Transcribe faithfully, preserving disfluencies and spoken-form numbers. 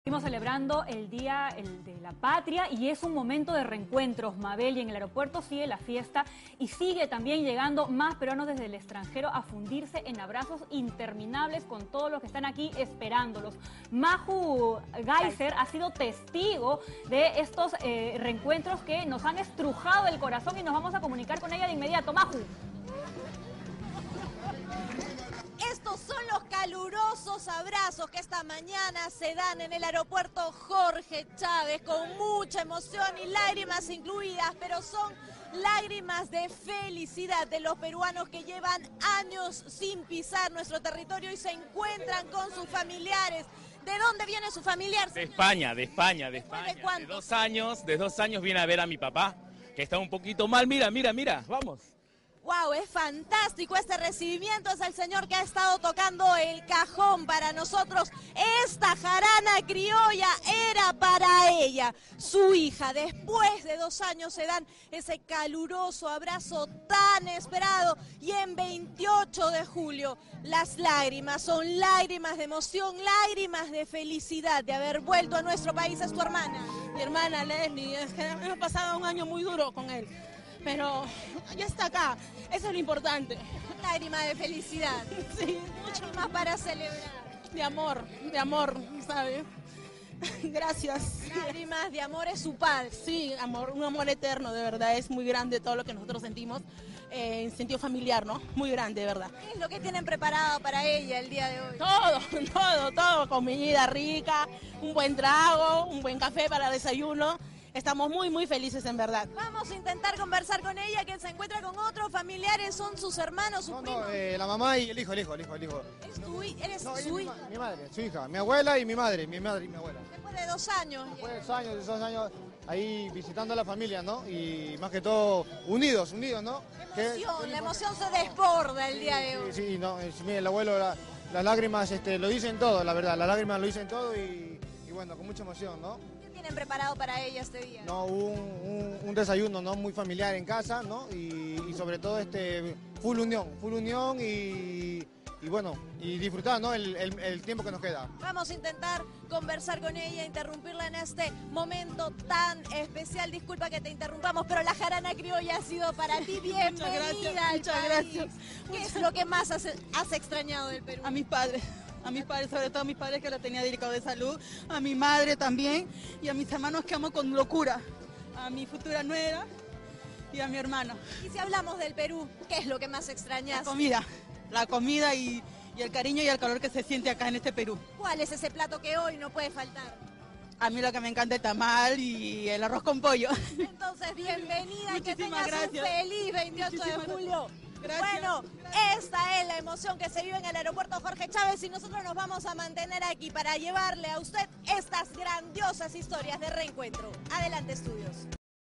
Seguimos celebrando el Día el de la Patria y es un momento de reencuentros, Mabel, y en el aeropuerto sigue la fiesta y sigue también llegando más peruanos desde el extranjero a fundirse en abrazos interminables con todos los que están aquí esperándolos. Maju Geiser ha sido testigo de estos eh, reencuentros que nos han estrujado el corazón y nos vamos a comunicar con ella de inmediato. Maju. Estos son los calurosos abrazos que esta mañana se dan en el aeropuerto Jorge Chávez, con mucha emoción y lágrimas incluidas, pero son lágrimas de felicidad de los peruanos que llevan años sin pisar nuestro territorio y se encuentran con sus familiares. ¿De dónde viene su familiar? De España, de España, de España. ¿De cuánto? De dos años, de dos años viene a ver a mi papá, que está un poquito mal. Mira, mira, mira, vamos. ¡Wow! Es fantástico este recibimiento. Es el señor que ha estado tocando el cajón para nosotros. Esta jarana criolla era para ella, su hija. Después de dos años se dan ese caluroso abrazo tan esperado. Y en veintiocho de julio las lágrimas son lágrimas de emoción, lágrimas de felicidad de haber vuelto a nuestro país. Es tu hermana. Mi hermana Leslie. Es que hemos pasado un año muy duro con él. Pero ya está acá, eso es lo importante. Lágrima de felicidad. Sí, Mucho más para celebrar. de amor, de amor, ¿sabes? Gracias. Lágrimas de amor es su padre. Sí, amor, un amor eterno, de verdad, es muy grande todo lo que nosotros sentimos, eh, en sentido familiar, ¿no? Muy grande, de verdad. ¿Qué es lo que tienen preparado para ella el día de hoy? Todo, todo, todo, comida rica, un buen trago, un buen café para desayuno. Estamos muy, muy felices, en verdad. Vamos a intentar conversar con ella, que se encuentra con otros familiares, son sus hermanos, sus No, primos. no, eh, la mamá y el hijo, el hijo, el hijo, el hijo. ¿Es tu hi- ¿Eres No, ella su es mi, hija? ma- mi madre, su hija, mi abuela y mi madre, mi madre y mi abuela. Después de dos años. Después de esos años, de esos años ahí visitando a la familia, ¿no? Y más que todo, unidos, unidos, ¿no? Qué emoción, la emoción se desborda el día de hoy. Sí, sí, no, es- mire, el abuelo, la- las lágrimas este, lo dicen todo, la verdad, las lágrimas lo dicen todo y, y bueno, con mucha emoción, ¿no? ¿Qué tienen preparado para ella este día? No, hubo un, un- un desayuno, ¿no? Muy familiar en casa, ¿no? Y, y sobre todo este, full unión, full unión y, y bueno, y disfrutar, ¿no? El, el- el tiempo que nos queda. Vamos a intentar conversar con ella, interrumpirla en este momento tan especial. Disculpa que te interrumpamos, pero la jarana criolla ha sido para ti. Bienvenida gracias, al muchas país. gracias. ¿Qué es lo que más has, has extrañado del Perú? A mis padres, a mis padres, sobre todo a mis padres que lo tenía dedicado de salud, a mi madre también y a mis hermanos que amo con locura, a mi futura nuera y a mi hermano. Y si hablamos del Perú, ¿qué es lo que más extrañas? La comida, la comida y, y el cariño y el calor que se siente acá en este Perú. ¿Cuál es ese plato que hoy no puede faltar? A mí lo que me encanta es el tamal y el arroz con pollo. Entonces, bienvenida y que Muchísimas tengas un gracias. feliz veintiocho de Muchísimas julio. Gracias. Bueno, esta es la emoción que se vive en el aeropuerto Jorge Chávez y nosotros nos vamos a mantener aquí para llevarle a usted estas grandiosas historias de reencuentro. Adelante, estudios.